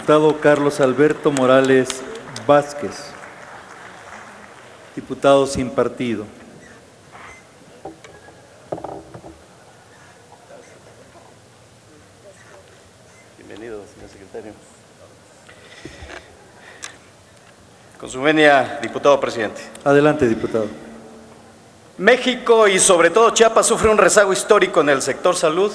Diputado Carlos Alberto Morales Vázquez. Diputado sin partido. Bienvenido, señor secretario. Con su venia, diputado presidente. Adelante, diputado. México y sobre todo Chiapas sufre un rezago histórico en el sector salud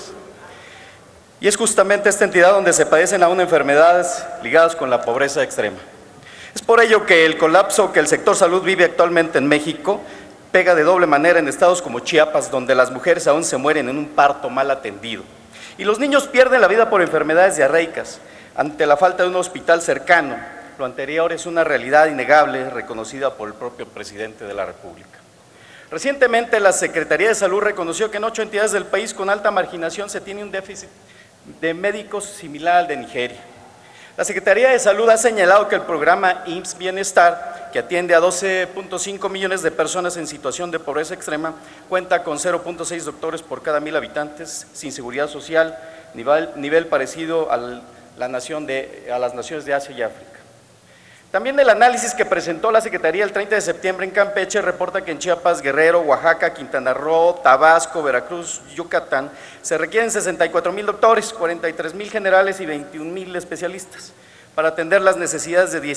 y es justamente esta entidad donde se padecen aún enfermedades ligadas con la pobreza extrema. Es por ello que el colapso que el sector salud vive actualmente en México pega de doble manera en estados como Chiapas, donde las mujeres aún se mueren en un parto mal atendido y los niños pierden la vida por enfermedades diarreicas ante la falta de un hospital cercano. Lo anterior es una realidad innegable reconocida por el propio presidente de la República. Recientemente la Secretaría de Salud reconoció que en 8 entidades del país con alta marginación se tiene un déficit de médicos similar al de Nigeria. La Secretaría de Salud ha señalado que el programa IMSS Bienestar, que atiende a 12.5 millones de personas en situación de pobreza extrema, cuenta con 0.6 doctores por cada 1,000 habitantes, sin seguridad social, nivel parecido a las naciones de Asia y África. También el análisis que presentó la Secretaría el 30 de septiembre en Campeche reporta que en Chiapas, Guerrero, Oaxaca, Quintana Roo, Tabasco, Veracruz, Yucatán se requieren 64,000 doctores, 43,000 generales y 21,000 especialistas para atender las necesidades de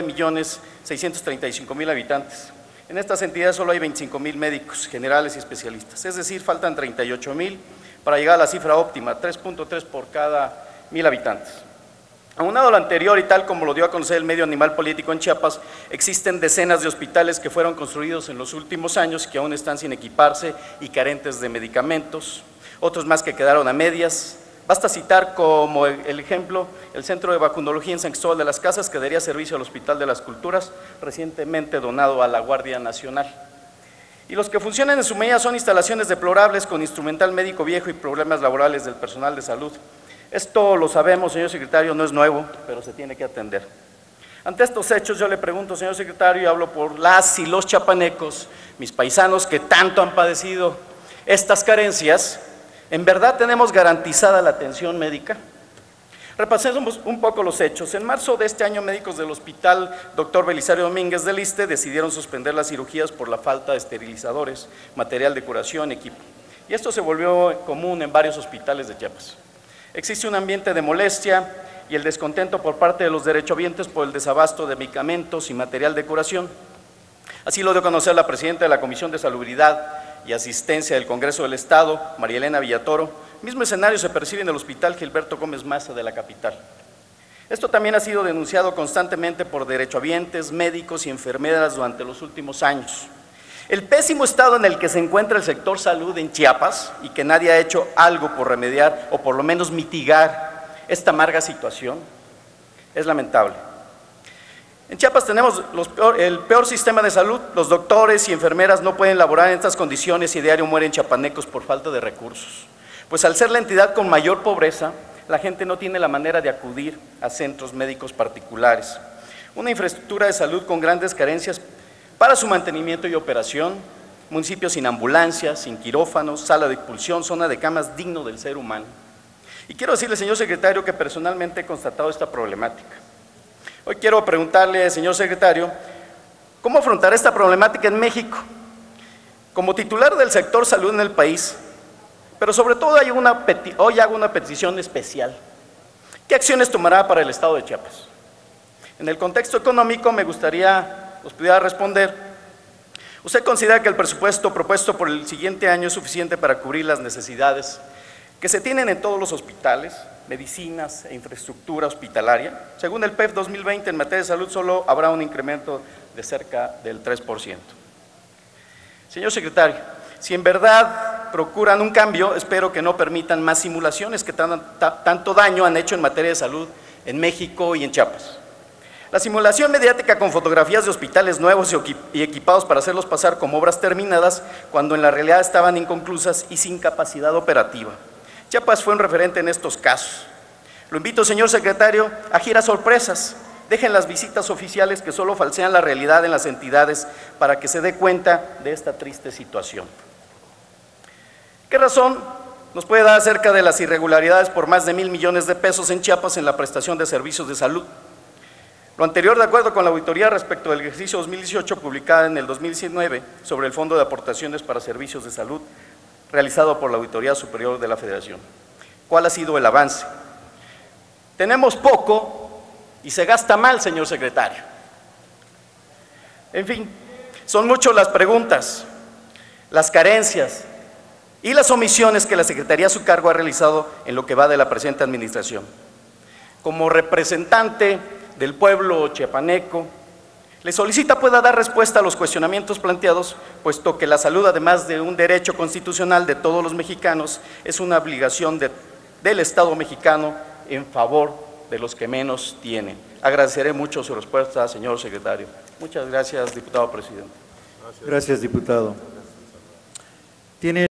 19.635.000 habitantes. En estas entidades solo hay 25,000 médicos generales y especialistas, es decir, faltan 38,000 para llegar a la cifra óptima, 3.3 por cada 1,000 habitantes. Aunado a lo anterior y tal como lo dio a conocer el medio Animal Político en Chiapas, existen decenas de hospitales que fueron construidos en los últimos años que aún están sin equiparse y carentes de medicamentos, otros más que quedaron a medias. Basta citar como el ejemplo el Centro de Vacunología en San Cristóbal de las Casas, que daría servicio al Hospital de las Culturas, recientemente donado a la Guardia Nacional. Y los que funcionan en su medida son instalaciones deplorables con instrumental médico viejo y problemas laborales del personal de salud. Esto lo sabemos, señor secretario, no es nuevo, pero se tiene que atender. Ante estos hechos yo le pregunto, señor secretario, y hablo por las y los chapanecos, mis paisanos que tanto han padecido estas carencias, ¿en verdad tenemos garantizada la atención médica? Repasemos un poco los hechos. En marzo de este año, médicos del Hospital Dr. Belisario Domínguez del ISSSTE decidieron suspender las cirugías por la falta de esterilizadores, material de curación, equipo. Y esto se volvió común en varios hospitales de Chiapas. Existe un ambiente de molestia y el descontento por parte de los derechohabientes por el desabasto de medicamentos y material de curación. Así lo dio a conocer la presidenta de la Comisión de Salubridad y Asistencia del Congreso del Estado, María Elena Villatoro. Mismo escenario se percibe en el Hospital Gilberto Gómez Maza de la capital. Esto también ha sido denunciado constantemente por derechohabientes, médicos y enfermeras durante los últimos años. El pésimo estado en el que se encuentra el sector salud en Chiapas y que nadie ha hecho algo por remediar o por lo menos mitigar esta amarga situación es lamentable. En Chiapas tenemos el peor sistema de salud. Los doctores y enfermeras no pueden laborar en estas condiciones y diario mueren chapanecos por falta de recursos. Pues al ser la entidad con mayor pobreza, la gente no tiene la manera de acudir a centros médicos particulares. Una infraestructura de salud con grandes carencias para su mantenimiento y operación, municipios sin ambulancias, sin quirófanos, sala de expulsión, zona de camas digno del ser humano. Y quiero decirle, señor secretario, que personalmente he constatado esta problemática. Hoy quiero preguntarle, señor secretario, ¿cómo afrontar esta problemática en México? Como titular del sector salud en el país, pero sobre todo hoy hago una petición especial. ¿Qué acciones tomará para el estado de Chiapas? En el contexto económico me gustaría nos pudiera responder. ¿Usted considera que el presupuesto propuesto por el siguiente año es suficiente para cubrir las necesidades que se tienen en todos los hospitales, medicinas e infraestructura hospitalaria? Según el PEF 2020, en materia de salud solo habrá un incremento de cerca del 3%. Señor secretario, si en verdad procuran un cambio, espero que no permitan más simulaciones que tanto daño han hecho en materia de salud en México y en Chiapas. La simulación mediática con fotografías de hospitales nuevos y equipados para hacerlos pasar como obras terminadas, cuando en la realidad estaban inconclusas y sin capacidad operativa. Chiapas fue un referente en estos casos. Lo invito, señor secretario, a girar sorpresas. Dejen las visitas oficiales que solo falsean la realidad en las entidades para que se dé cuenta de esta triste situación. ¿Qué razón nos puede dar acerca de las irregularidades por más de 1,000 millones de pesos en Chiapas en la prestación de servicios de salud. Lo anterior de acuerdo con la auditoría respecto del ejercicio 2018 publicada en el 2019 sobre el Fondo de Aportaciones para Servicios de Salud realizado por la Auditoría Superior de la Federación. ¿Cuál ha sido el avance? Tenemos poco y se gasta mal, señor secretario. En fin, son muchas las preguntas, las carencias y las omisiones que la Secretaría a su cargo ha realizado en lo que va de la presente administración. Como representante del pueblo chiapaneco, le solicita pueda dar respuesta a los cuestionamientos planteados, puesto que la salud, además de un derecho constitucional de todos los mexicanos, es una obligación del Estado mexicano en favor de los que menos tienen. Agradeceré mucho su respuesta, señor secretario. Muchas gracias, diputado presidente. Gracias, diputado. Tiene